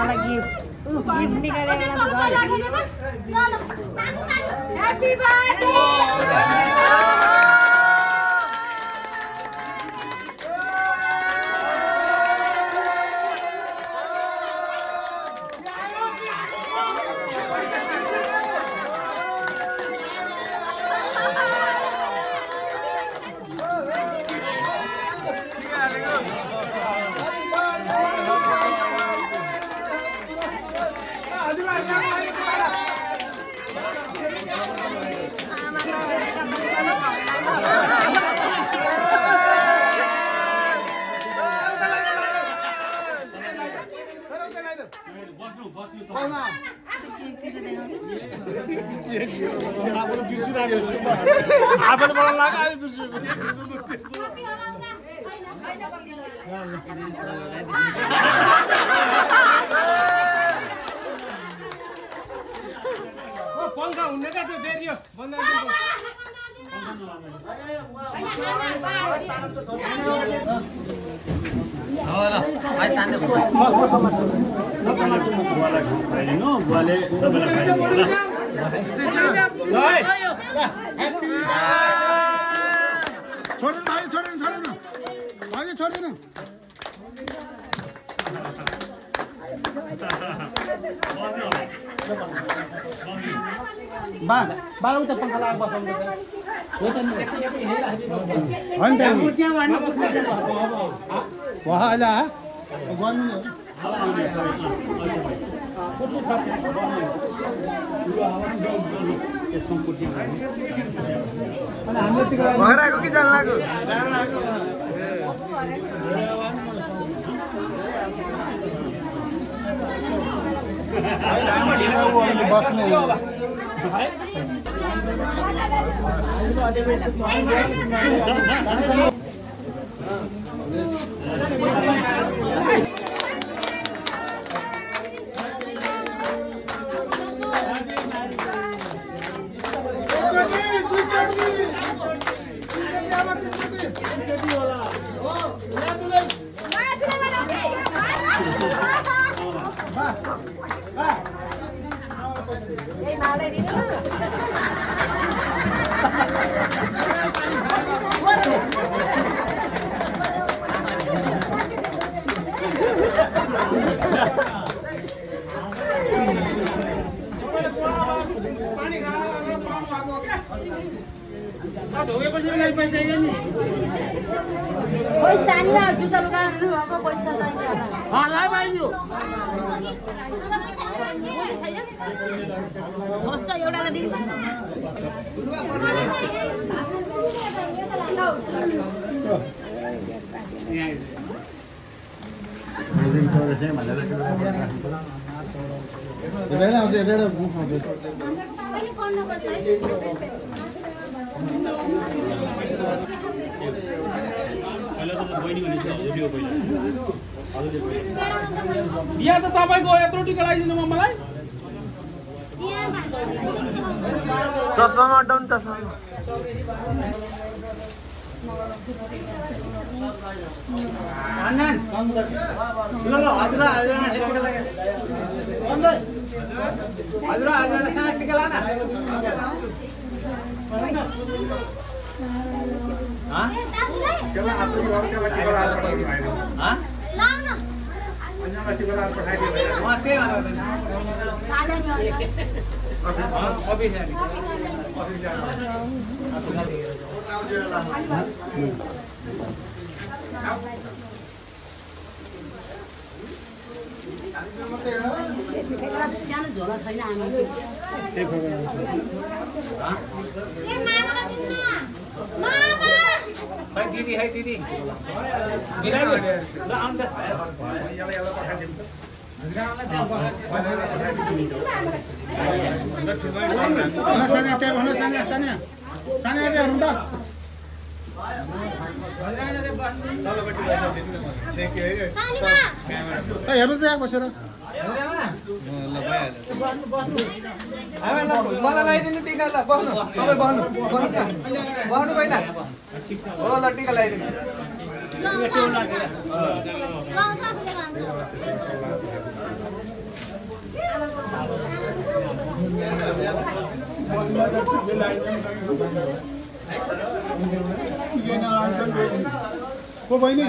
मलाई gift gift निकालेर happy birthday आफैले मलाई लाग्यो आयो बिर्स्यो पंखा हुने क्या त्यो बेरियो बन्द छोडेन भाइ छोडेन छोडेन भाइ छोडेन बा बाला उता पंखा लाग बसाउनु हो त नि हैन त कुर्सिया भन्न वहा आला गर्नु भइरहेको कि जान लाग्यो बस्ने पैसा नि जुत्ता लुगा भएको पैसा चाहिन्छ होला भाइयो खर्च एउटालाई दिनु बिहा त तपाईको यत्रो टिका लगाइदिनु मलाई चस्मामा अड्डाउनु चस्मा सानो झोला छैन आमा है दिदी है दिदी बिरामी ल आउनु त सानिया त्यहाँ भन सानिया सानिया सानिया त्यहाँ हेरौँ त हेर्नु त्यहाँ बसेर मलाई लगाइदिनु टिका ल बस्नु तपाईँ बस्नु बस्नु पहिला हो ल टिका लगाइदिनु को बहिनी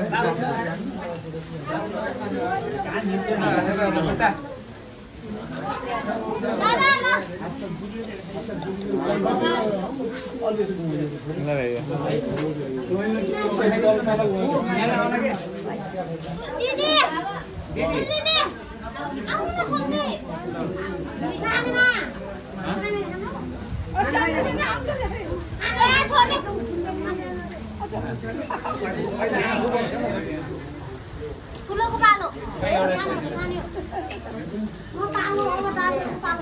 ठुलोको पालो सानोको सानो म पालो हो म दाजु पालो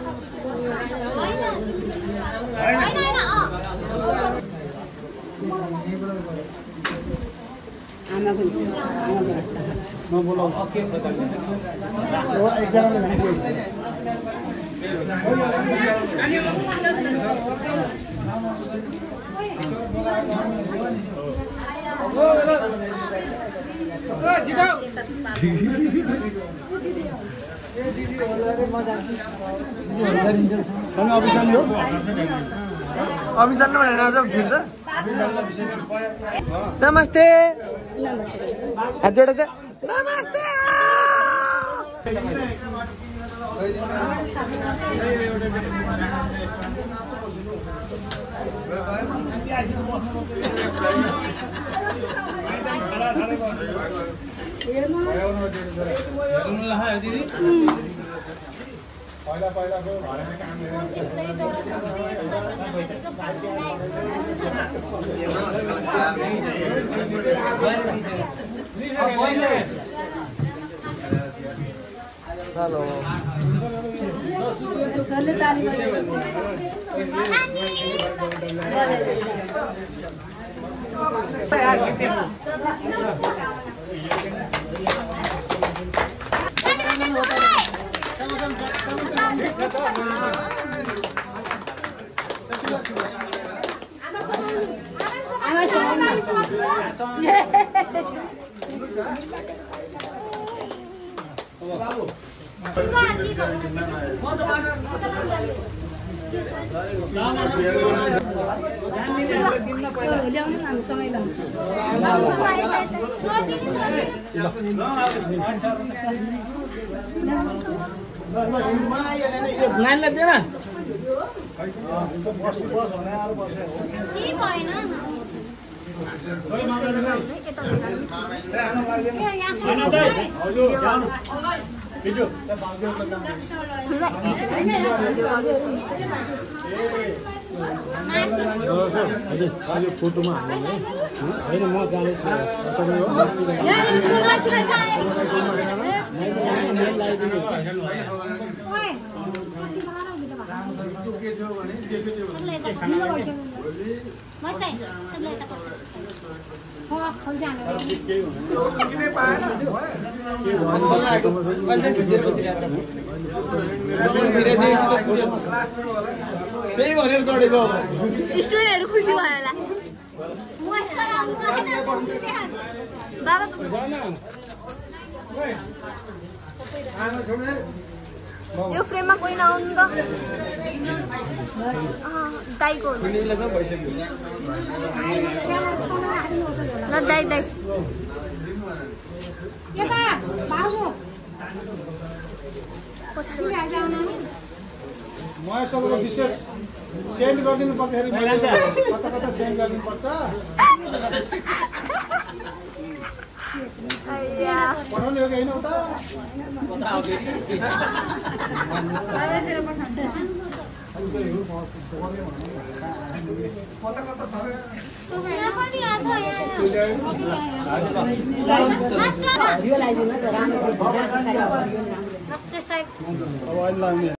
हैन हैन आमाको व्यवस्था नबोलाऊ ओ 11 अभिसान भनेर आज भिड्छ नमस्ते हात जोड त नमस्ते पहिला पहिलाको घरमा काम हेलो सरले ताली बजाउँछ ल्याउनु हामीसँगै नानीलाई दिएर फोटोमा हाल्नु होइन म जाने त्यही भनेर चढेको स्टुडेन्टहरु खुसी भयो होला यो फ्रेममा कोही नआउनु त दाइको ल दाइ दाइ म सबैको विशेष सेन्ड गरिदिनु पर्दाखेरि कता कता सेन्ड गरिदिनु पर्छ पठाउने हो कि होइन उता मास्टर साहेब अब अहिले लाग्ने